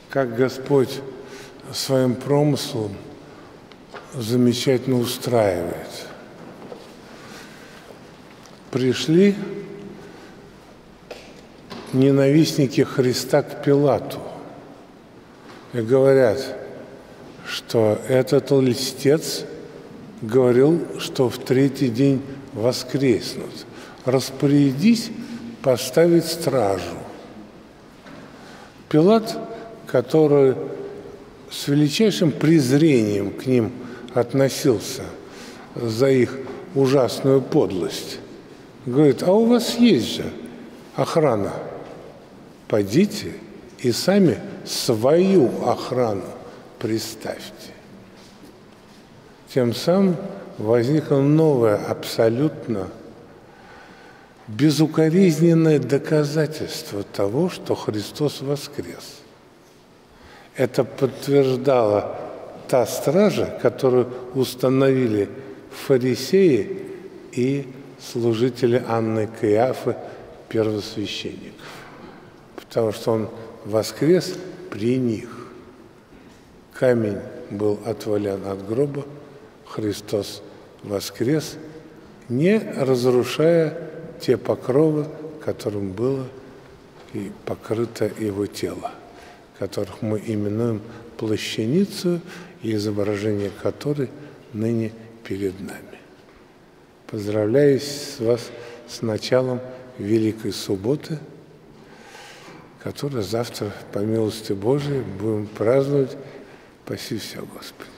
как Господь своим промыслом замечательно устраивает. Пришли ненавистники Христа к Пилату и говорят, что этот льстец говорил, что в третий день воскреснут. Распорядись поставить стражу. Пилат, который с величайшим презрением к ним относился за их ужасную подлость, говорит: а у вас есть же охрана. Пойдите и сами свою охрану приставьте. Тем самым возникло новое, абсолютно безукоризненное доказательство того, что Христос воскрес. Это подтверждала та стража, которую установили фарисеи и служители Анны и Каиафы, первосвященников. Потому что он воскрес при них. Камень был отвален от гроба, Христос воскрес, не разрушая те покровы, которым было и покрыто его тело, которых мы именуем плащаницей, и изображение которой ныне перед нами. Поздравляю вас с началом Великой Субботы, которую завтра, по милости Божией, будем праздновать. Спаси все, Господи.